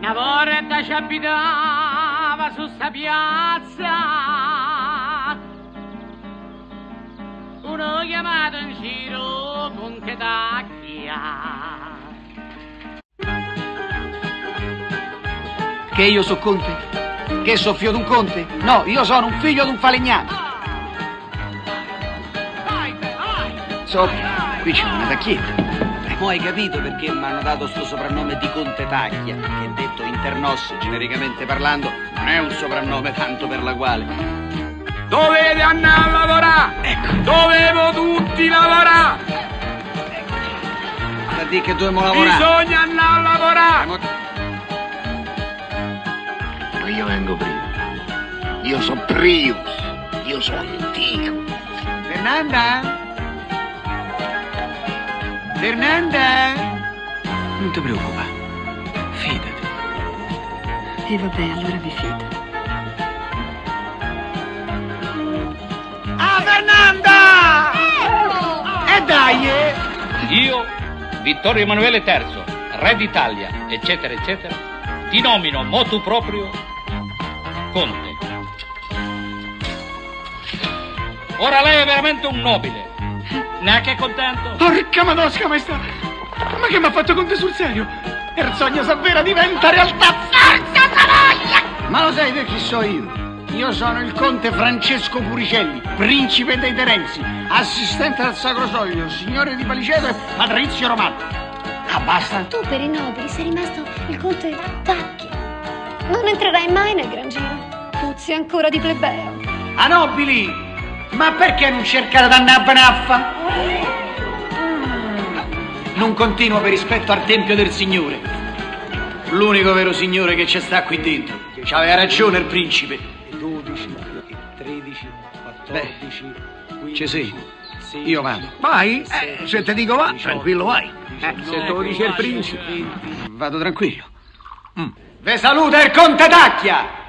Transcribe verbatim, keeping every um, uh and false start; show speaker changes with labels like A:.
A: Una volta ci abitava su sta piazza uno chiamato in giro Conte Tacchia.
B: Che io so Conte? Che so figlio d'un conte? No, io sono un figlio d'un falegname.
A: Vai, vai!
B: So, qui c'è una tacchietta. Mo hai capito perché mi hanno dato sto soprannome di Conte Tacchia, che detto internos, genericamente parlando, non è un soprannome tanto per la quale.
C: Dovete andare a lavorare!
B: Ecco.
C: Dovevo tutti lavorare!
B: Da dire che dobbiamo lavorare.
C: Bisogna andare a lavorare!
D: Ma io vengo prima. Io sono Prius. Io sono antico.
B: Fernanda? Fernanda? Non ti preoccupare, fidati.
E: E vabbè, allora vi fido.
B: Ah, Fernanda! E eh, dai! Eh.
F: Io, Vittorio Emanuele terzo, re d'Italia, eccetera, eccetera, ti nomino motu proprio Conte. Ora lei è veramente un nobile. Neanche contento?
C: Porca madosca, maestà! Ma che mi ha fatto Conte sul serio? E il sogno Savera diventa realtà! Forza Savoia!
B: Ma lo sai te chi so io? Io sono il conte Francesco Puricelli, principe dei Terenzi, assistente al Sacro Soglio, signore di Paliceto e patrizio romano. Ah, basta?
E: Tu per i nobili sei rimasto il conte Tacchia. Non entrerai mai nel gran giro. Puzzi ancora di plebeo.
B: A nobili! Ma perché non cercare di andare a Banaffa? Non continuo per rispetto al Tempio del Signore. L'unico vero signore che ci sta qui dentro. C'aveva ragione il principe.
G: dodici, tredici, quattordici, quindici.
B: Ci sei? Io vado.
D: Vai? Eh, se ti dico va, tranquillo vai.
C: Eh, se te lo dice il principe.
B: Vado tranquillo. Mm. Ve saluta il conte Tacchia!